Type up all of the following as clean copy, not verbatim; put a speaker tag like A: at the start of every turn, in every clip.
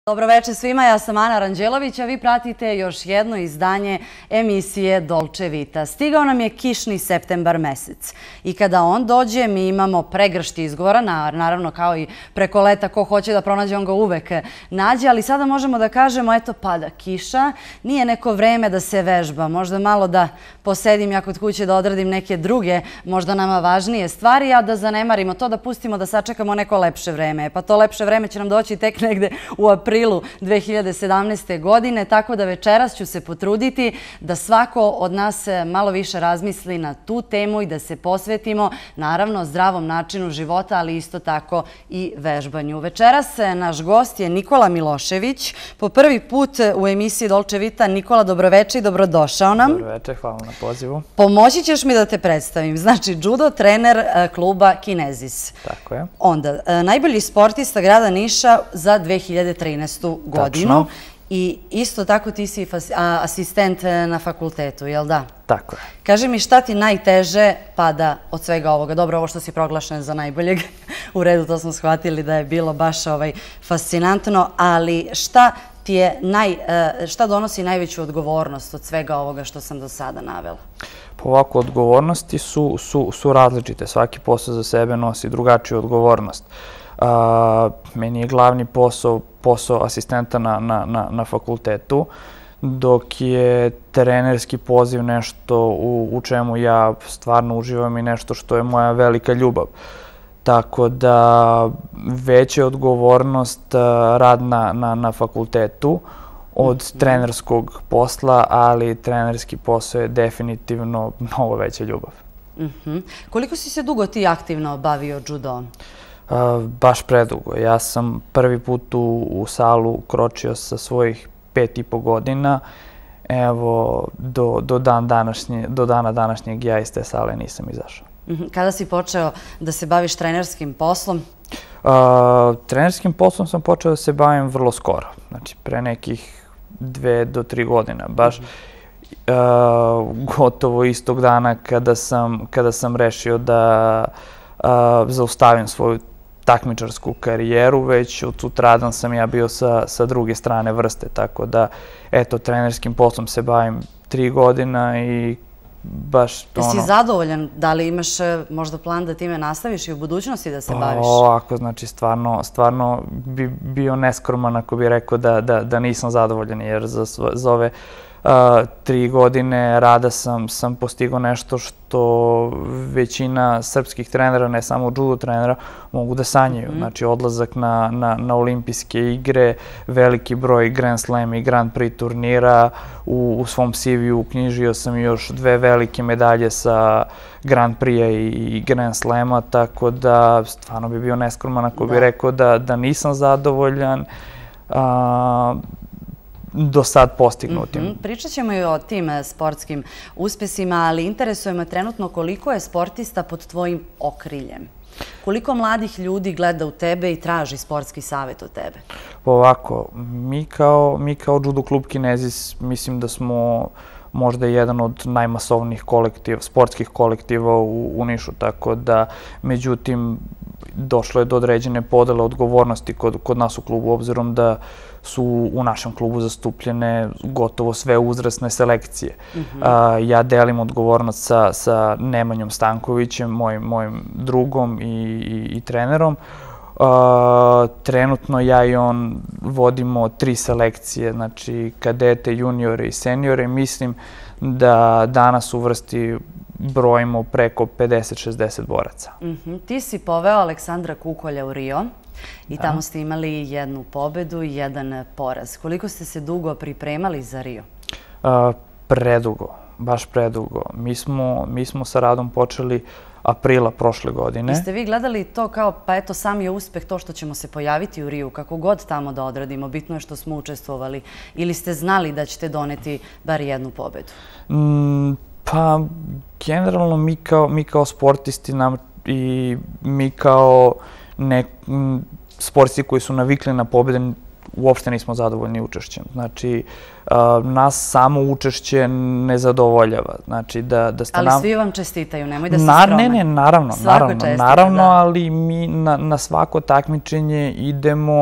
A: Dobroveče svima, ja sam Ana Ranđelović, a vi pratite još jedno izdanje emisije Dolce Vita. Stigao nam je kišni septembar mesec i kada on dođe mi imamo pregršti izgovora, naravno kao i preko leta ko hoće da pronađe on ga uvek nađe, ali sada možemo da kažemo eto pada kiša, nije neko vreme da se vežba, možda malo da posedim ja kod kuće da odradim neke druge, možda nama važnije stvari, a da zanemarimo to, da pustimo da sačekamo neko lepše vreme. Pa to lepše vreme će nam doći tek negde u aprilu 2017. godine, tako da večeras ću se potruditi da svako od nas malo više razmisli na tu temu i da se posvetimo naravno zdravom načinu života, ali isto tako i vežbanju. Večeras naš gost je Nikola Milošević, po prvi put u emisiji Dolce Vita. Nikola, dobroveče i dobrodošao nam.
B: Dobroveče, hvala na pozivu.
A: Pomoći ćeš mi da te predstavim. Znači, judo trener kluba Kinezis.
B: Tako je.
A: Onda, najbolji sportista grada Niša za 2013. godinu. I isto tako ti si asistent na fakultetu, jel da?
B: Tako je.
A: Kaži mi šta ti najteže pada od svega ovoga? Dobro, ovo što si proglašen za najboljeg, u redu, to smo shvatili da je bilo baš fascinantno, ali šta donosi najveću odgovornost od svega ovoga što sam do sada navela?
B: Pa ovako, odgovornosti su različite. Svaki posao za sebe nosi drugačiju odgovornost. Meni je glavni posao asistenta na fakultetu, dok je trenerski poziv nešto u čemu ja stvarno uživam i nešto što je moja velika ljubav. Tako da veća je odgovornost rad na fakultetu od trenerskog posla, ali trenerski posao je definitivno mnogo veća ljubav.
A: Koliko si se dugo ti aktivno bavio judom?
B: Baš predugo. Ja sam prvi put u salu kročio sa svojih 5,5 godina. Evo, do dana današnjeg ja iz te sale nisam izašao.
A: Kada si počeo da se baviš trenerskim poslom?
B: Trenerskim poslom sam počeo da se bavim vrlo skoro. Znači, pre nekih 2 do 3 godina. Baš gotovo istog dana kada sam rešio da zaustavim svoju takmičarsku karijeru, već od sutradan sam ja bio sa druge strane vrste, tako da, eto, trenerskim poslom se bavim 3 godina i baš ono...
A: Jesi zadovoljan? Da li imaš možda plan da time nastaviš i u budućnosti da se baviš?
B: Ovako, znači, stvarno bi bio neskroman ako bi rekao da nisam zadovoljan, jer za ove 3 godine rada sam postigao nešto što većina srpskih trenera, ne samo judo trenera, mogu da sanjaju. Znači, odlazak na olimpijske igre, veliki broj Grand Slam i Grand Prix turnira. U svom CV-u uknjižio sam još 2 velike medalje sa Grand Prix-a i Grand Slama, tako da stvarno bi bio neskroman ako bi rekao da nisam zadovoljan do sad postignutim.
A: Pričat ćemo i o tim sportskim uspesima, ali interesuje me trenutno koliko je sportista pod tvojim okriljem. Koliko mladih ljudi gleda u tebe i traži sportski savjet od tebe?
B: Ovako, mi kao judo klub Kinezis mislim da smo možda jedan od najmasovnijih sportskih kolektiva u Nišu, tako da, međutim, došlo je do određene podele odgovornosti kod nas u klubu, obzirom da su u našem klubu zastupljene gotovo sve uzrasne selekcije. Ja delim odgovornost sa Nemanjom Stankovićem, mojim drugom i trenerom. Trenutno ja i on vodimo 3 selekcije, znači kadete, juniore i seniore. Mislim da danas u vrsti brojimo preko 50-60 boraca.
A: Ti si poveo Aleksandra Kukolja u Rio i tamo ste imali 1 pobedu i 1 poraz. Koliko ste se dugo pripremali za Rio?
B: Predugo, baš predugo. Mi smo sa radom počeli aprila prošle godine.
A: Jeste vi gledali to kao, pa eto, sam je uspeh to što ćemo se pojaviti u Riju, kako god tamo da odradimo, bitno je što smo učestvovali, ili ste znali da ćete doneti bar 1 pobedu?
B: Pa, generalno mi kao sportisti i mi kao sportisti koji su navikli na pobjede uopšte nismo zadovoljni učešćem. Znači, nas samo učešće ne zadovoljava. Znači,
A: ali svi vam čestitaju, nemoj da se skrome.
B: Ne, naravno, ali mi na svako takmičenje idemo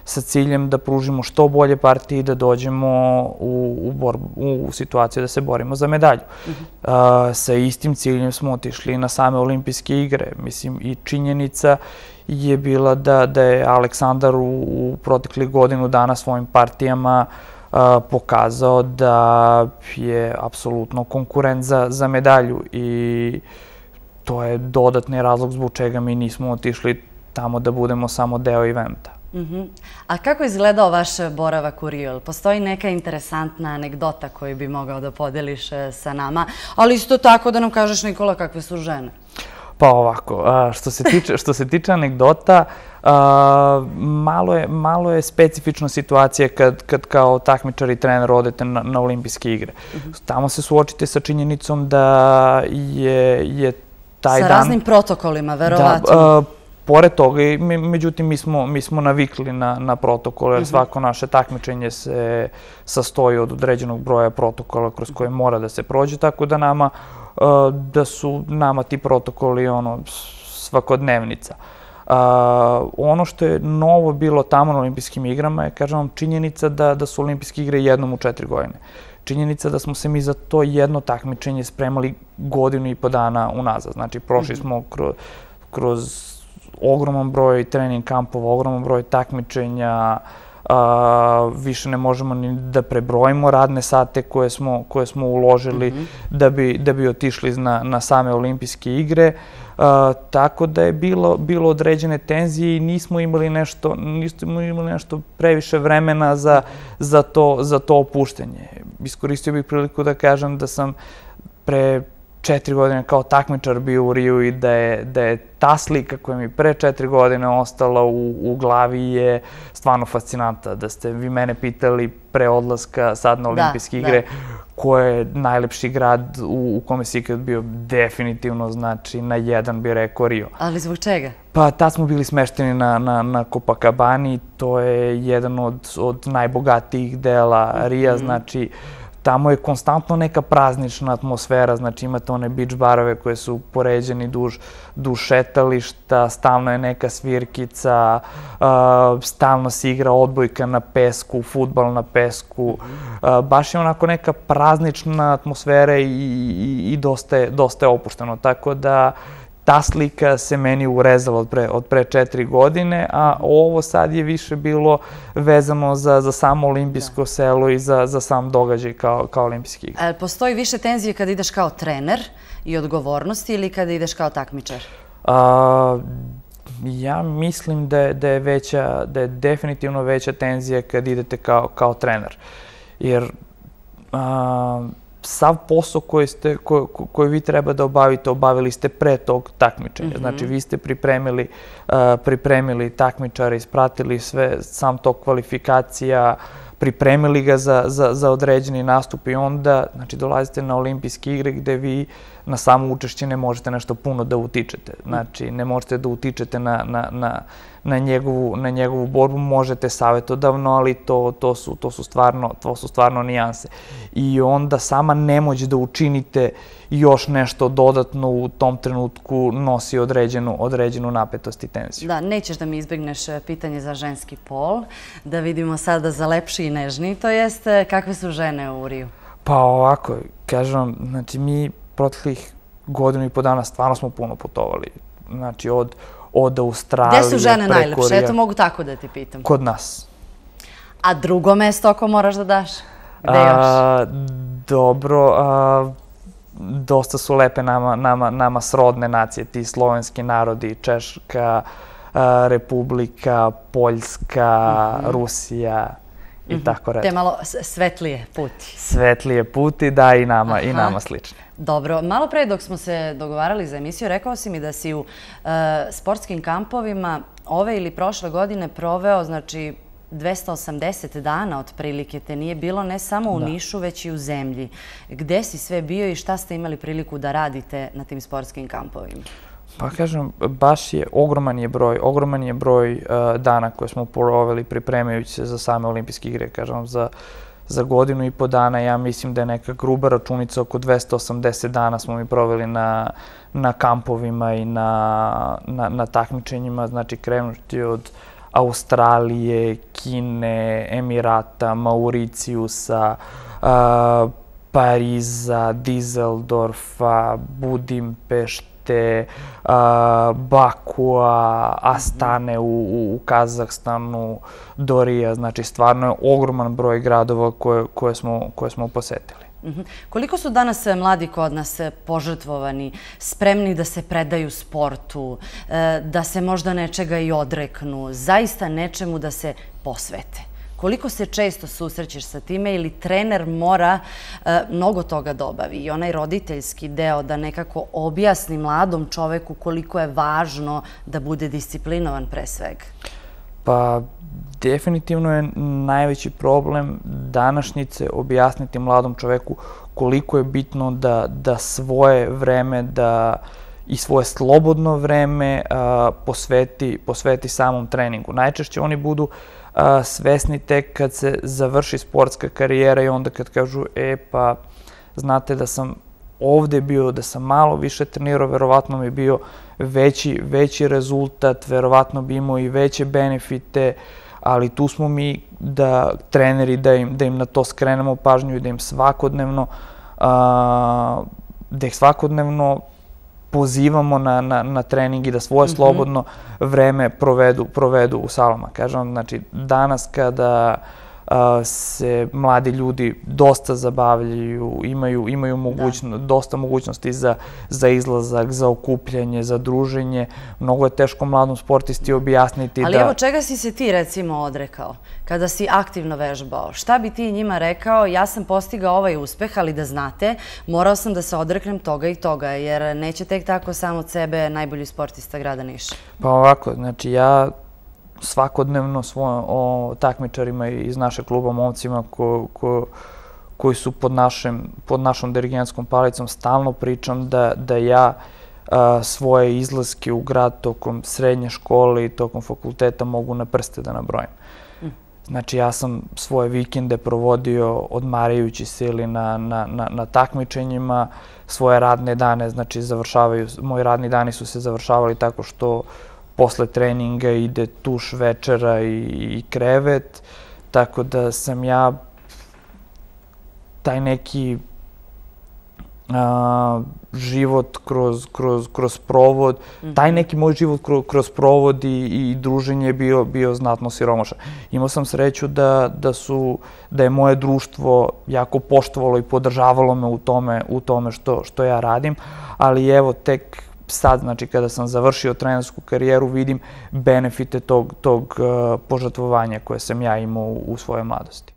B: sa ciljem da pružimo što bolje partije i da dođemo u situaciju da se borimo za medalju. Sa istim ciljem smo otišli na same olimpijske igre. Mislim, i činjenica je bila da je Aleksandar u proteklih godinu dana svojim partijama pokazao da je apsolutno konkurent za medalju i to je dodatni razlog zbog čega mi nismo otišli tamo da budemo samo deo eventa.
A: A kako je izgledao vaš boravak u Riju? Postoji neka interesantna anegdota koju bi mogao da podeliš sa nama, ali isto tako da nam kažeš, Nikola, kakve su žene?
B: Pa ovako, što se tiče anegdota, malo je specifična situacija kad kao takmičar i trener odete na olimpijske igre. Tamo se suočite sa činjenicom da je taj dan...
A: Sa raznim protokolima, verovatno.
B: Pored toga, međutim, mi smo navikli na protokole, jer svako naše takmičenje se sastoji od određenog broja protokola kroz koje mora da se prođe, tako da su nama ti protokoli svakodnevnica. Ono što je novo bilo tamo na olimpijskim igrama je, kažem vam, činjenica da su olimpijske igre jednom u 4 godine. Činjenica da smo se mi za to jedno takmičenje spremali godinu i po dana unazad. Znači, prošli smo kroz ogroman broj trening kampova, ogroman broj takmičenja, više ne možemo ni da prebrojimo radne sate koje smo uložili da bi otišli na same olimpijske igre. Tako da je bilo određene tenzije i nismo imali nešto previše vremena za to opuštenje. Iskoristio bih priliku da kažem da sam pre 4 godine kao takmičar bio u Riju i da je ta slika koja mi pre 4 godine ostala u glavi je stvarno fascinanta. Da ste vi mene pitali pre odlaska sad na olimpijske igre ko je najlepši grad u kome si ikad bio, definitivno znači na jedan bi rekao Rio.
A: Ali zbog čega?
B: Pa tad smo bili smešteni na Copacabani, to je jedan od najbogatijih dela Rija, znači tamo je konstantno neka praznična atmosfera, znači imate one beach barove koje su poređeni duž šetališta, stalno je neka svirkica, stalno se igra odbojka na pesku, fudbal na pesku. Baš je onako neka praznična atmosfera i dosta je opušteno, tako da ta slika se meni urezala od pre 4 godine, a ovo sad je više bilo vezano za samo olimpijsko selo i za sam događaj kao olimpijski igre.
A: Postoji više tenzije kada ideš kao trener i odgovornosti ili kada ideš kao takmičar?
B: Ja mislim da je definitivno veća tenzija kad idete kao trener. Jer sav posao koji vi treba da obavite, obavili ste pre tog takmičenja. Znači, vi ste pripremili takmičara, ispratili sve, sam tok kvalifikacija, pripremili ga za određeni nastup i onda dolazite na olimpijske igre gde vi na samo učešće ne možete nešto puno da utičete. Znači, ne možete da utičete na njegovu borbu, možete savjetodavno, ali to su stvarno nijanse. I onda sama nemoć da učinite još nešto dodatno u tom trenutku nosi određenu napetost i tenziju.
A: Da, nećeš da mi izbegneš pitanje za ženski pol, da vidimo sada za lepši i nežniji, to jest kakve su žene u Riju?
B: Pa ovako, kažem, znači mi proteklih godinu i po dana stvarno smo puno putovali. Znači od Australije,
A: gde su žene najlepše? Eto, mogu tako da ti pitam.
B: Kod nas.
A: A drugo mesto ako moraš da daš? Gde još?
B: Dobro, dosta su lepe nama srodne nacije, ti slovenski narodi, Češka, Republika, Poljska, Rusija i tako reći.
A: Te malo svetlije puti.
B: Svetlije puti, da, i nama slične.
A: Dobro, malo pre dok smo se dogovarali za emisiju, rekao si mi da si u sportskim kampovima ove ili prošle godine proveo, znači, 280 dana otprilike te nije bilo ne samo u Nišu, već i u zemlji. Gde si sve bio i šta ste imali priliku da radite na tim sportskim kampovima?
B: Pa kažem, baš je ogroman je broj dana koje smo proveli pripremajući se za same olimpijske igre. Kažem, za godinu i po dana ja mislim da je neka gruba računica, oko 280 dana smo mi proveli na kampovima i na takmičenjima, znači krenuti od Australije, Kine, Emirata, Mauricijusa, Pariza, Dizeldorfa, Budimpešte, Bakua, Astane u Kazahstanu, Dorija. Znači, stvarno je ogroman broj gradova koje smo posetili.
A: Koliko su danas mladi kod nas požrtvovani, spremni da se predaju sportu, da se možda nečega i odreknu, zaista nečemu da se posvete? Koliko se često susrećeš sa time ili trener mora mnogo toga da obavi i onaj roditeljski deo da nekako objasni mladom čoveku koliko je važno da bude disciplinovan pre svega?
B: Pa, definitivno je najveći problem današnjice objasniti mladom čoveku koliko je bitno da svoje vreme, i svoje slobodno vreme posveti samom treningu. Najčešće oni budu svesni tek kad se završi sportska karijera i onda kad kažu, pa znate da sam ovde bio, da sam malo više trenirao, verovatno mi je bio veći rezultat, verovatno bi imao i veće benefite, ali tu smo mi treneri da im na to skrenemo pažnju i da ih svakodnevno pozivamo na trening i da svoje slobodno vreme provedu u salama. Kažem, znači, danas kada se mladi ljudi dosta zabavljaju, imaju dosta mogućnosti za izlazak, za okupljanje, za druženje. Mnogo je teško mladom sportisti objasniti da...
A: Ali evo, čega si se ti recimo odrekao kada si aktivno vežbao? Šta bi ti njima rekao? Ja sam postigao ovaj uspeh, ali da znate, morao sam da se odreknem toga i toga, jer neće tek tako sam od sebe najbolji sportista grada Niša.
B: Pa ovako, znači ja svakodnevno svojim takmičarima iz našeg kluba, momcima koji su pod našom dirigentskom palicom, stalno pričam da ja svoje izlaske u grad tokom srednje škole i tokom fakulteta mogu na prste da nabrojim. Znači, ja sam svoje vikende provodio odmarajući se ili na takmičenjima, svoje radne dane, znači moji radni dani su se završavali tako što posle treninga ide tuš, večera i krevet, tako da sam ja taj neki život kroz provod, taj neki moj život kroz provod i druženje je bio znatno siromašan. Imao sam sreću da je moje društvo jako poštovalo i podržavalo me u tome što ja radim, ali evo tek sad, znači kada sam završio trenersku karijeru, vidim benefite tog požrtvovanja koje sam ja imao u svojoj mladosti.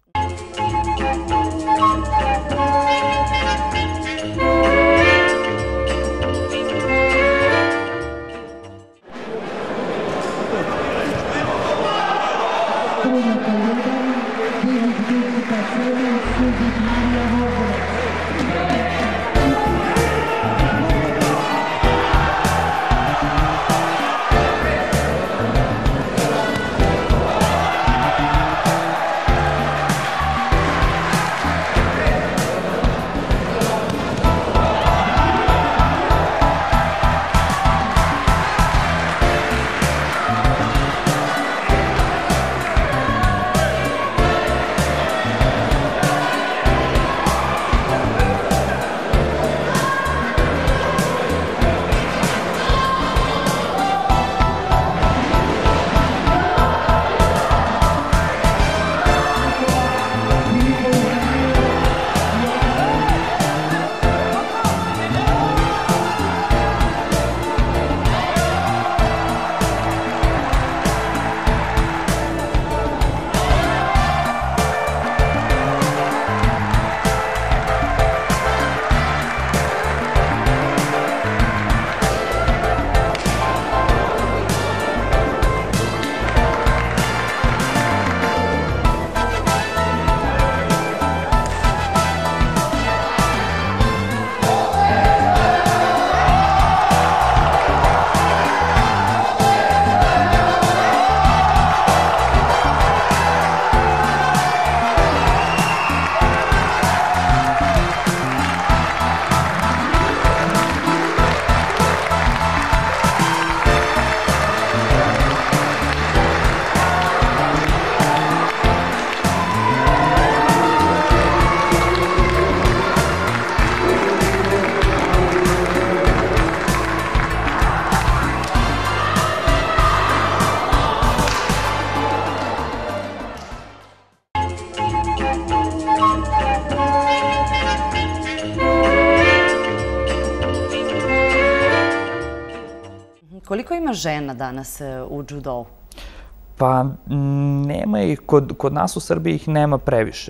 A: Koliko ima žena danas u džudou?
B: Pa nema ih, kod nas u Srbiji ih nema previše.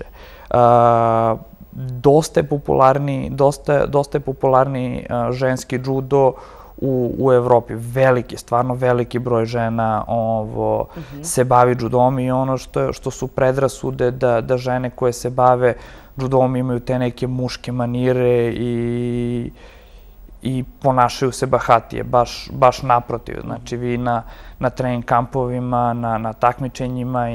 B: Dosta je popularni ženski džudo u Evropi. Stvarno veliki broj žena se bavi džudom i ono što su predrasude da žene koje se bave džudom imaju te neke muške manire i ponašaju se bahatije, baš naprotiv. Znači vi na trening kampovima, na takmičenjima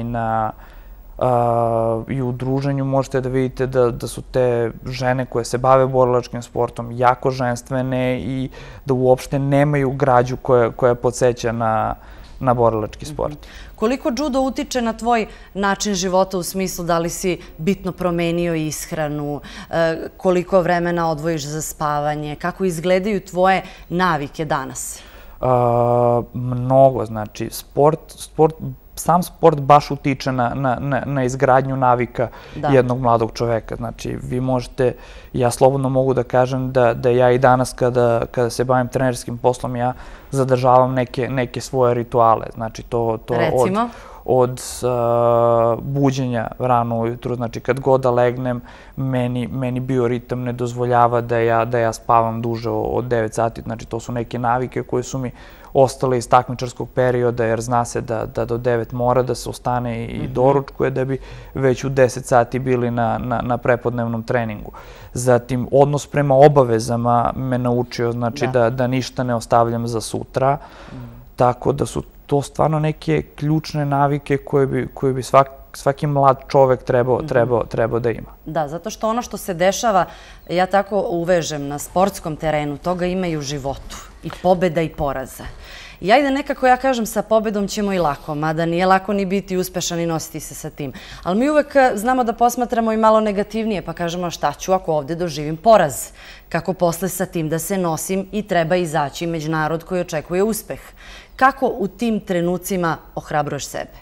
B: i u druženju možete da vidite da su te žene koje se bave borilačkim sportom jako ženstvene i da uopšte nemaju građu koja podseća na borilački sport.
A: Koliko džudo utiče na tvoj način života u smislu da li si bitno promenio ishranu, koliko vremena odvojiš za spavanje, kako izgledaju tvoje navike danas?
B: Mnogo, znači sam sport baš utiče na izgradnju navika jednog mladog čoveka. Znači, vi možete, ja slobodno mogu da kažem da ja i danas kada se bavim trenerskim poslom, ja zadržavam neke svoje rituale. Znači, to od buđenja rano ujutru, znači kad god da legnem, meni bioritam ne dozvoljava da ja spavam duže od 9 sati. Znači, to su neke navike koje su mi ostale iz takmičarskog perioda, jer zna se da do 9 mora da se ostane i doručkuje da bi već u 10 sati bili na prepodnevnom treningu. Zatim, odnos prema obavezama me naučio, znači da ništa ne ostavljam za sutra, tako da su to stvarno neke ključne navike koje bi svaki mlad čovek trebao da ima.
A: Da, zato što ono što se dešava, ja tako uvežem na sportskom terenu, toga ima i u životu. I pobeda i poraza. I ajde nekako ja kažem sa pobedom ćemo i lako, mada nije lako ni biti uspešan i nositi se sa tim. Ali mi uvek znamo da posmatramo i malo negativnije, pa kažemo šta ću ako ovde doživim poraz. Kako posle sa tim da se nosim i treba izaći među narod koji očekuje uspeh. Kako u tim trenucima ohrabruješ sebe?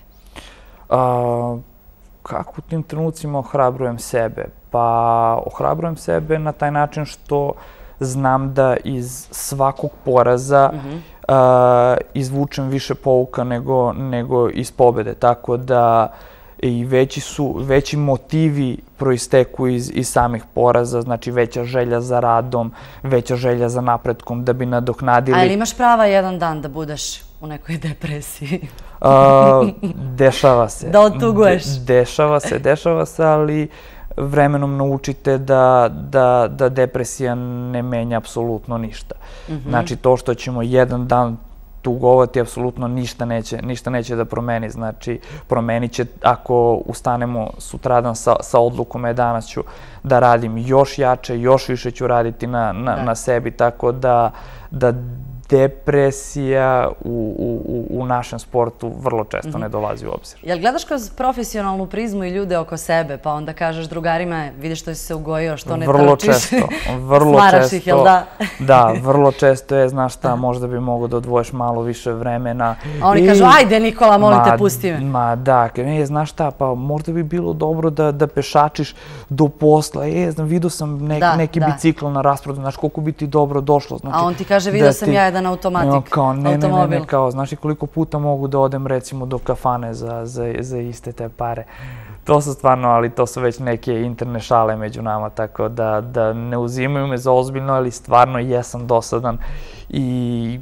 B: Kako u tim trenucima ohrabrujem sebe? Pa ohrabrujem sebe na taj način što znam da iz svakog poraza izvučem više pouka nego iz pobede. Tako da i veći motivi proisteku iz samih poraza, znači veća želja za radom, veća želja za napretkom da bi nadoknadili.
A: Ali imaš prava jedan dan da budeš u nekoj depresiji?
B: Dešava se.
A: Da otuguješ?
B: Dešava se, ali vremenom naučite da depresija ne menja apsolutno ništa. Znači, to što ćemo jedan dan tugovati, apsolutno ništa neće da promeni. Znači, promenit će ako ustanemo sutradan sa odlukom, danas ću da radim još jače, još više ću raditi na sebi, tako da depresija u našem sportu vrlo često ne dolazi u obzir.
A: Jel gledaš kroz profesionalnu prizmu i ljude oko sebe, pa onda kažeš drugarima, vidiš što si se ugojio, što ne trčiš? Smaraš ih, jel da?
B: Da, vrlo često je, znaš šta, možda bi mogo da odvojiš malo više vremena.
A: A oni kažu, ajde Nikola, molim te, pusti me.
B: Ma da, znaš šta, pa možda bi bilo dobro da pešačiš do posla. Vidio sam neki bicikl na rasprodu, znaš koliko bi ti dobro došlo.
A: A on ti kaže, vidio sam ja jedan automatik, automobil.
B: Kao, znaš i koliko puta mogu da odem recimo do kafane za iste te pare. To su stvarno, ali to su već neke interne šale među nama, tako da ne uzimaju me za ozbiljno, ali stvarno jesam dosadan i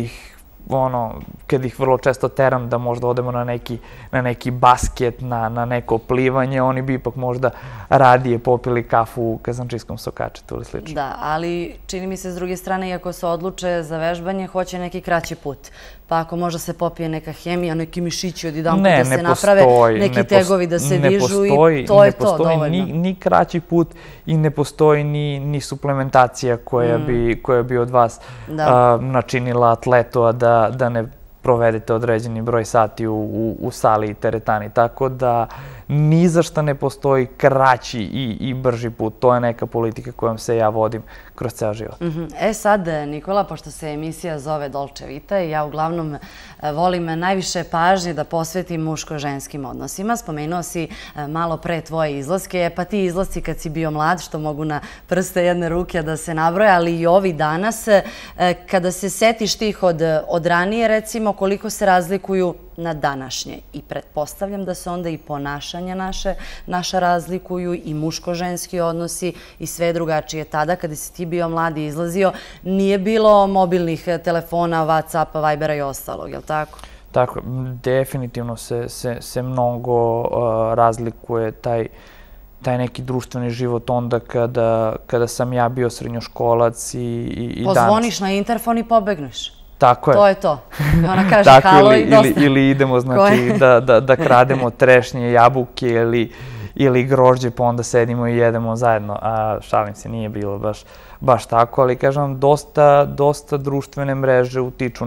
B: kad ih vrlo često teram da možda odemo na neki basket, na neko plivanje, oni bi ipak možda radije popili kafu u kazančijskom sokačetu ili slično.
A: Da, ali čini mi se s druge strane, iako se odluče za vežbanje, hoće neki kraći put. Pa ako možda se popije neka hemija, neki mišići odjedanput da se naprave, neki tegovi da se dižu i to je to dovoljno.
B: Ne postoji ni kraći put i ne postoji ni suplementacija koja bi od vas načinila atletu, a da ne provedete određeni broj sati u sali i teretani. Tako da ni za šta ne postoji kraći i brži put. To je neka politika kojom se ja vodim kroz ceo život.
A: Sad, Nikola, pošto se emisija zove Dolce Vita i ja uglavnom volim najviše pažnje da posvetim muško-ženskim odnosima. Spomenuo si malo pre tvoje izlaske, pa ti izlasci kad si bio mlad, što mogu na prste jedne ruke da se nabroje, ali i ovi danas, kada se setiš tih od ranije, recimo, koliko se razlikuju na današnje. I pretpostavljam da se onda i ponašanja naša razlikuju i muško-ženski odnosi i sve drugačije. Tada, kada si ti bio mlad i izlazio, nije bilo mobilnih telefona, Whatsappa, Vibera i ostalog, je li tako?
B: Tako, definitivno se mnogo razlikuje taj neki društveni život onda kada sam ja bio srednjoškolac i danas.
A: Pozvoniš na interfon i pobegneš.
B: Tako je.
A: To je to. Ona kaže halo i dosta.
B: Ili idemo, znači, da krademo trešnje, jabuke ili grožđe, pa onda sedimo i jedemo zajedno. A šalim se, nije bilo baš tako, ali kažem, dosta društvene mreže utiču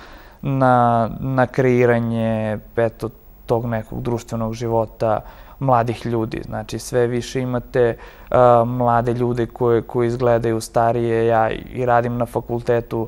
B: na kreiranje tog nekog društvenog života mladih ljudi. Znači, sve više imate mlade ljude koji izgledaju starije. Ja i radim na fakultetu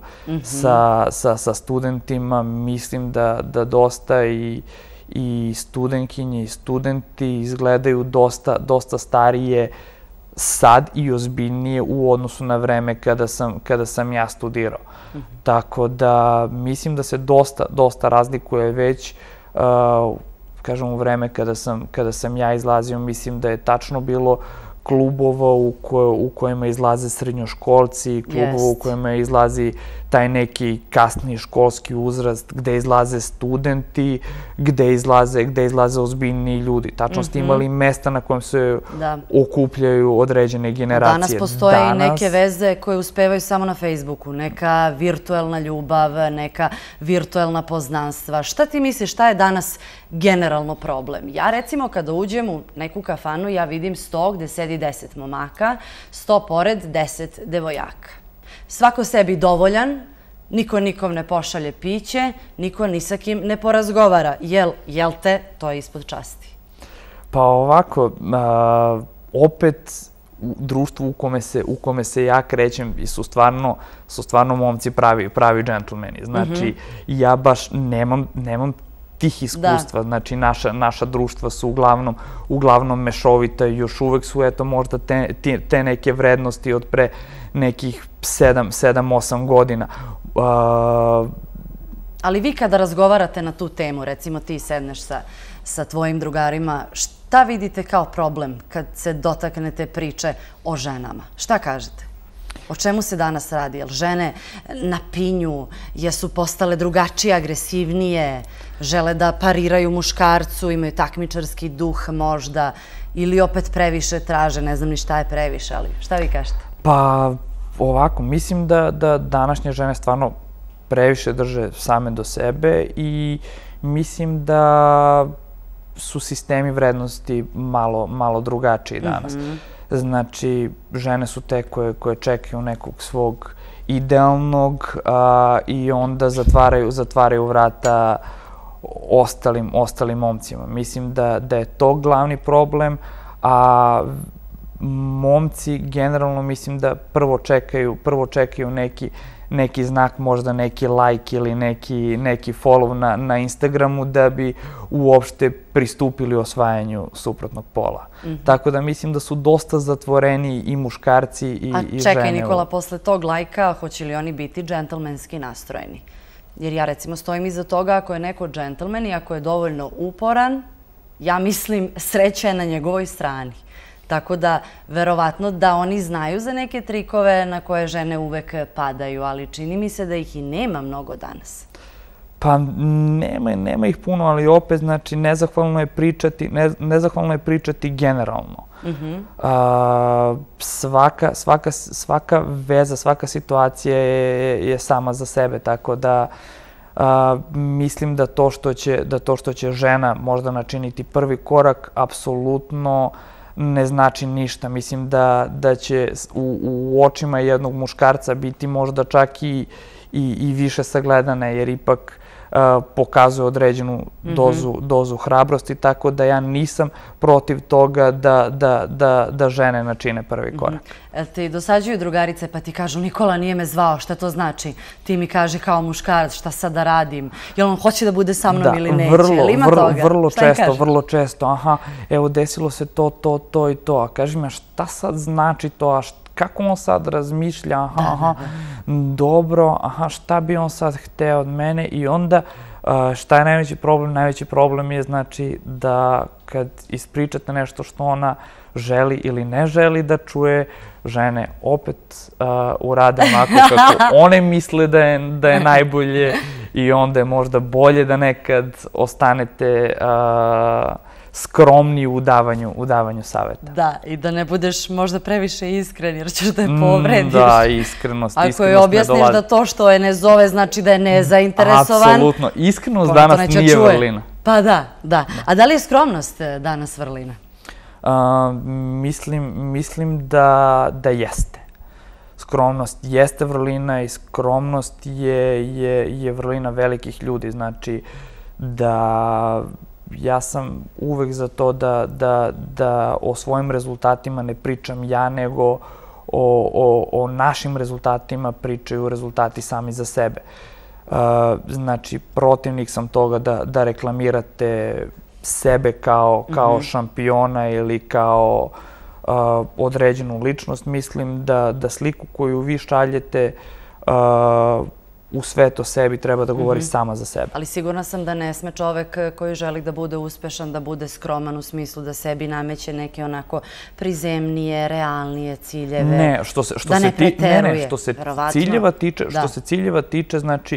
B: sa studentima. Mislim da dosta i studentkinje i studenti izgledaju dosta starije sad i ozbiljnije u odnosu na vreme kada sam ja studirao. Tako da mislim da se dosta razlikuje već. Kažem, u vreme kada sam ja izlazio, mislim da je tačno bilo klubova u kojima izlaze srednjoškolci, klubova u kojima izlazi taj neki kasni školski uzrast, gde izlaze studenti, gde izlaze ozbiljni ljudi. Tačno ste imali mesta na kojem se okupljaju određene generacije.
A: Danas postoje i neke veze koje uspevaju samo na Facebooku, neka virtuelna ljubav, neka virtuelna poznanstva. Šta ti misliš, šta je danas generalno problem? Ja recimo kada uđem u neku kafanu, ja vidim sto gde sedi 10 momaka, 100 pored 10 devojaka. Svako sebi dovoljan, niko nikom ne pošalje piće, niko ni sa kim ne porazgovara. Jel te, to je ispod časti?
B: Pa ovako, opet u društvu u kome se ja krećem su stvarno momci pravi džentlmeni. Znači, ja baš nemam tih iskustva. Znači, naša društva su uglavnom mešovita i još uvek su, eto, možda te neke vrednosti od pre nekih 7-8 godina.
A: Ali vi kada razgovarate na tu temu, recimo ti sedneš sa tvojim drugarima, šta vidite kao problem kad se dotaknete priče o ženama? Šta kažete? O čemu se danas radi? Jel žene napinju, jesu postale drugačije, agresivnije, žele da pariraju muškarcu, imaju takmičarski duh možda, ili opet previše traže, ne znam ni šta je previše, ali šta vi kažete?
B: Pa ovako, mislim da današnje žene stvarno previše drže same do sebe i mislim da su sistemi vrednosti malo drugačiji danas. Znači, žene su te koje čekaju nekog svog idealnog i onda zatvaraju vrata ostalim momcima. Mislim da je to glavni problem, a momci generalno mislim da prvo čekaju neki znak, možda neki like ili neki follow na Instagramu da bi uopšte pristupili osvajanju suprotnog pola. Tako da mislim da su dosta zatvoreni i muškarci i žene.
A: A čekaj, Nikola, posle tog lajka hoće li oni biti džentlmenski nastrojeni? Jer ja recimo stojim iza toga, ako je neko džentlmen i ako je dovoljno uporan, ja mislim sreća je na njegovoj strani. Tako da, verovatno da oni znaju za neke trikove na koje žene uvek padaju, ali čini mi se da ih i nema mnogo danas.
B: Pa nema ih puno, ali opet, znači, nezahvalno je pričati generalno. Svaka veza, svaka situacija je sama za sebe, tako da mislim da to što će žena možda načiniti prvi korak, apsolutno ne znači ništa. Mislim da će u očima jednog muškarca biti možda čak i više sagledane, jer ipak pokazuje određenu dozu hrabrosti, tako da ja nisam protiv toga da žene načine prvi korak.
A: Jel ti dosađuju drugarice pa ti kažu Nikola nije me zvao, šta to znači? Ti mi kaže kao muškarac šta sad da radim? Jel on hoće da bude sa mnom ili neće? Jel ima toga?
B: Vrlo često. Aha, evo desilo se to i to. A kaži mi, šta sad znači to? A kako on sad razmišlja? Aha, dobro, aha, šta bi on sad hteo od mene? I onda šta je najveći problem? Najveći problem je znači da kad ispričate nešto što ona želi ili ne želi da čuje, žene opet urade onako kako one misle da je najbolje i onda je možda bolje da nekad ostanete skromni u davanju saveta.
A: Da, i da ne budeš možda previše iskren jer ćeš da je povrediš.
B: Da, iskrenost ne dolazi.
A: Ako je objasniš da to što je ne zove znači da je nezainteresovan.
B: Apsolutno, iskrenost danas nije vrlina.
A: Pa da. A da li je skromnost danas vrlina?
B: Mislim da jeste. Skromnost jeste vrlina i skromnost je vrlina velikih ljudi. Znači da ja sam uvek za to da o svojim rezultatima ne pričam ja, nego o našim rezultatima pričaju rezultati sami za sebe. Znači, protivnik sam toga da reklamirate sebe kao šampiona ili kao određenu ličnost. Mislim da sliku koju vi šaljete u svet o sebi treba da govori sama za sebe.
A: Ali sigurna sam da ne sme čovek koji želi da bude uspešan, da bude skroman u smislu da sebi nameće neke onako prizemnije, realnije ciljeve.
B: Ne,
A: da ne preteruje.
B: Što se ciljeva tiče, znači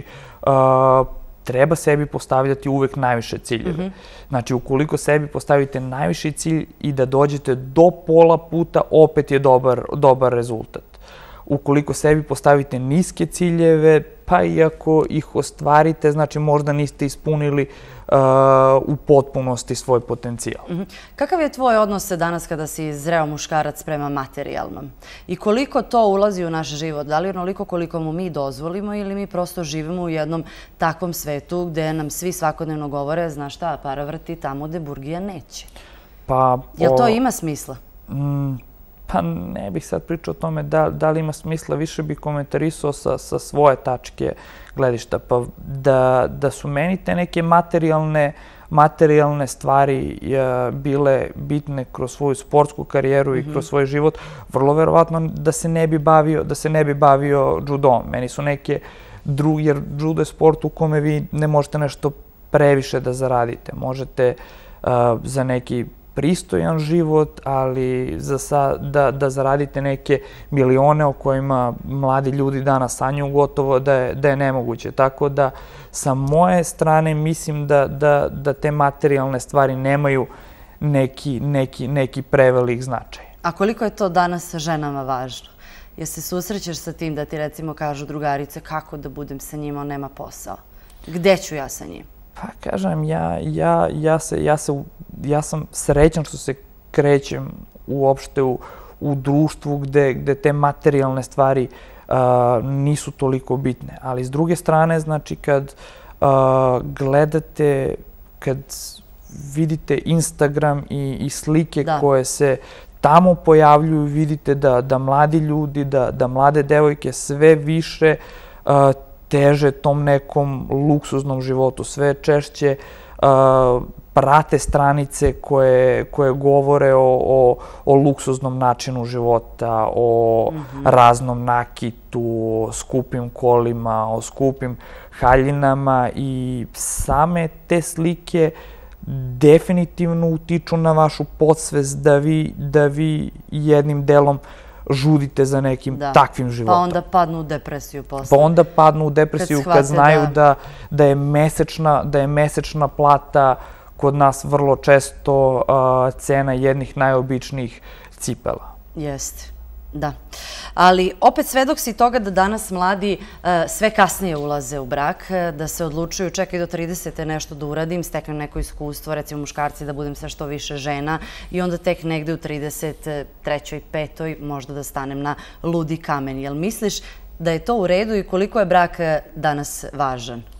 B: treba sebi postavljati uvek najviše ciljeve. Znači, ukoliko sebi postavite najviši cilj i da dođete do pola puta, opet je dobar rezultat. Ukoliko sebi postavite niske ciljeve, pa i ako ih ostvarite, znači možda niste ispunili u potpunosti svoj potencijal.
A: Kakav je tvoj odnos danas kada si zreo muškarac prema materijalnom? I koliko to ulazi u naš život? Da li onoliko koliko mu mi dozvolimo ili mi prosto živimo u jednom takvom svetu gde nam svi svakodnevno govore, znaš šta, para vrti tamo gde burgija neće? Jel to ima smisla?
B: Pa ne bih sad pričao o tome da li ima smisla, više bih komentarisao sa svoje tačke gledišta. Pa da su meni te neke materijalne stvari bile bitne kroz svoju sportsku karijeru i kroz svoj život, vrlo verovatno da se ne bi bavio judom. Meni su neke druge, jer judo je sport u kome vi ne možete nešto previše da zaradite. Možete za neki pristojan život, ali da zaradite neke milione o kojima mladi ljudi danas sanjaju, gotovo da je nemoguće. Tako da sa moje strane mislim da te materijalne stvari nemaju neki prevelik značaj.
A: A koliko je to danas ženama važno? Jer se susrećeš sa tim da ti recimo kažu drugarice kako da budem sa njim, on nema posao. Gde ću ja sa njim?
B: Pa kažem, ja sam srećan što se krećem uopšte u društvu gde te materijalne stvari nisu toliko bitne. Ali s druge strane, znači kad gledate, kad vidite Instagram i slike koje se tamo pojavljuju, vidite da mladi ljudi, da mlade devojke sve više teže tom nekom luksuznom životu, sve češće prate stranice koje govore o luksuznom načinu života, o raznom nakitu, o skupim kolima, o skupim haljinama i same te slike definitivno utiču na vašu podsvest da vi jednim delom žudite za nekim takvim životom.
A: Pa onda padnu u depresiju posle.
B: Pa onda padnu u depresiju kad znaju da je mesečna plata kod nas vrlo često cena jednih najobičnijih cipela.
A: Jeste, da. Ali opet svedok si toga da danas mladi sve kasnije ulaze u brak, da se odlučuju čekaj do 30. nešto da uradim, steknem neko iskustvo, recimo muškarci da budem sa što više žena i onda tek negde u 33. 5. možda da stanem na ludi kamen. Jel misliš da je to u redu i koliko je brak danas važan?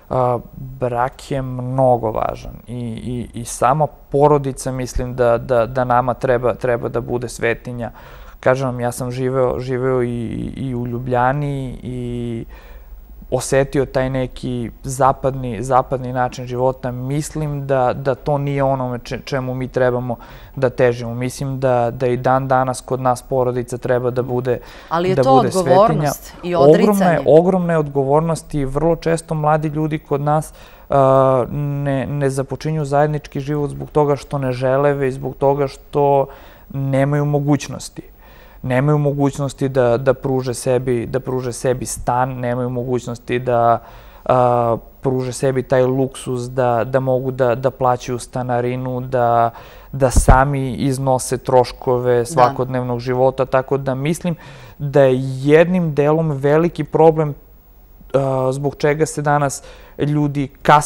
B: Brak je mnogo važan i sama porodica mislim da nama treba da bude svetinja. Kažem vam, ja sam živeo i u Ljubljani i osetio taj neki zapadni način života. Mislim da to nije onome čemu mi trebamo da težimo. Mislim da i dan danas kod nas porodica treba da bude svetinja.
A: Ali je to odgovornost i odricanje?
B: Ogromna je odgovornost i vrlo često mladi ljudi kod nas ne započinju zajednički život zbog toga što ne žele, već zbog toga što nemaju mogućnosti. Nemaju mogućnosti da pruže sebi stan, nemaju mogućnosti da pruže sebi taj luksuz da mogu da plaćaju stanarinu, da sami iznose troškove svakodnevnog života. Tako da mislim da je jednim delom veliki problem zbog čega danas ljudi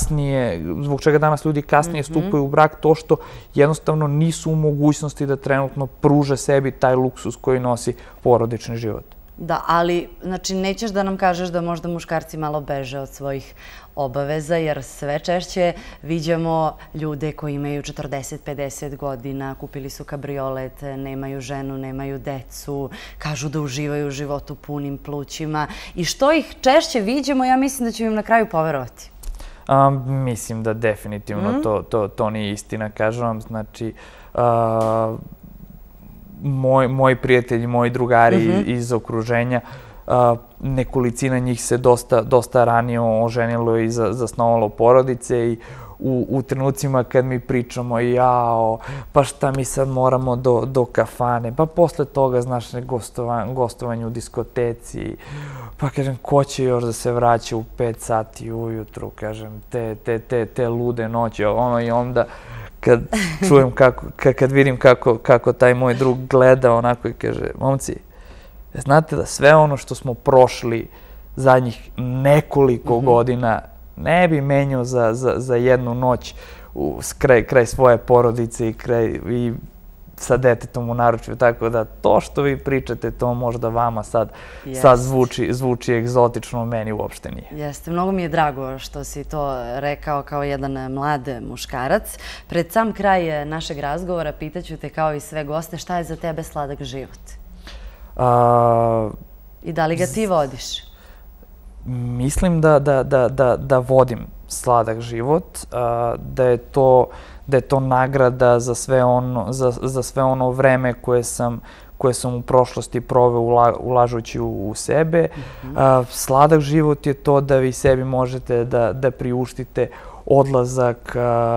B: kasnije stupaju u brak, to što jednostavno nisu u mogućnosti da trenutno pruže sebi taj luksuz koji nosi porodični život.
A: Da, ali znači nećeš da nam kažeš da možda muškarci malo beže od svojih obaveza, jer sve češće viđamo ljude koji imaju 40-50 godina, kupili su kabriolet, nemaju ženu, nemaju decu, kažu da uživaju u životu punim plućima. I što ih češće viđamo, ja mislim da ću im na kraju poverovati.
B: Mislim da definitivno to nije istina, kažem vam. Znači, moji prijatelji, moji drugari iz okruženja, nekolicina njih se dosta ranije oženilo i zasnovalo porodice i u trenucima kad mi pričamo jao, pa šta mi sad moramo do kafane, pa posle toga, znaš, gostovanje u diskoteci, pa kažem, ko će još da se vraća u 5 sati ujutru, kažem, te lude noći, i onda kad čujem kad vidim kako taj moj drug gleda onako i kaže, momci, znate da sve ono što smo prošli zadnjih nekoliko godina ne bi menjao za jednu noć kraj svoje porodice i sa detetom u naručju. Tako da to što vi pričate, to možda vama sad zvuči egzotično, meni uopšte nije.
A: Jeste, mnogo mi je drago što si to rekao kao jedan mlad muškarac. Pred sam kraj našeg razgovora pitaću te kao i sve goste šta je za tebe sladak život? I da li ga ti vodiš?
B: Mislim da vodim sladak život, da je to nagrada za sve ono vreme koje sam u prošlosti proveo ulažući u sebe. Sladak život je to da vi sebi možete da priuštite odlazak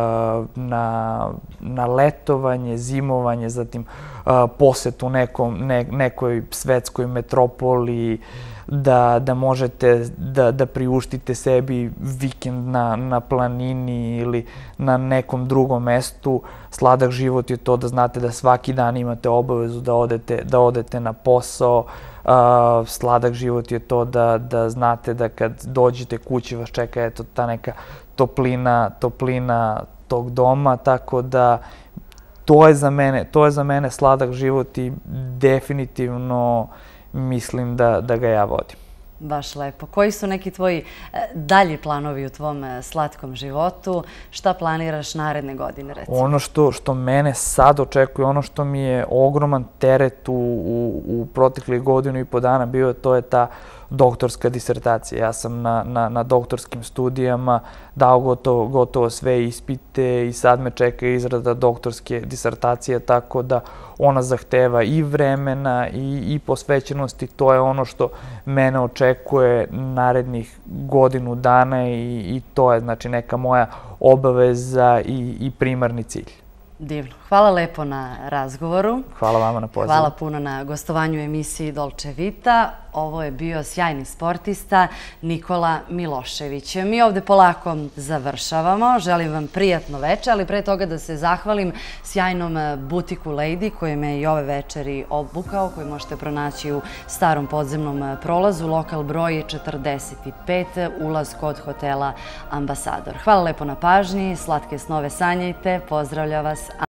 B: na letovanje, zimovanje, zatim posetu nekoj svetskoj metropoli, da možete da priuštite sebi vikend na planini ili na nekom drugom mestu. Sladak život je to da znate da svaki dan imate obavezu da odete na posao. Sladak život je to da znate da kad dođete kući vas čeka eto ta neka toplina tog doma, tako da to je za mene sladak život i definitivno mislim da ga ja vodim.
A: Baš lepo. Koji su neki tvoji dalji planovi u tvom slatkom životu? Šta planiraš naredne godine, recimo?
B: Ono što mene sad očekuje, ono što mi je ogroman teret u proteklih 1,5 dana bio, to je ta doktorska disertacija. Ja sam na doktorskim studijama dao gotovo sve ispite i sad me čeka izrada doktorske disertacije, tako da ona zahteva i vremena i posvećenosti. To je ono što mene očekuje narednih 1 dana i to je znači neka moja obaveza i primarni cilj.
A: Divno. Hvala lepo na razgovoru.
B: Hvala vama na pozivu.
A: Hvala puno na gostovanju u emisiji Dolce Vita. Ovo je bio sjajni sportista Nikola Milošević. Mi ovde polako završavamo. Želim vam prijatno veče, ali pre toga da se zahvalim sjajnom butiku Lady koji me i ove večeri obukao, koji možete pronaći u starom podzemnom prolazu. Lokal broj 45, ulaz kod hotela Ambasador. Hvala lepo na pažnji, slatke snove sanjajte, pozdravlja vas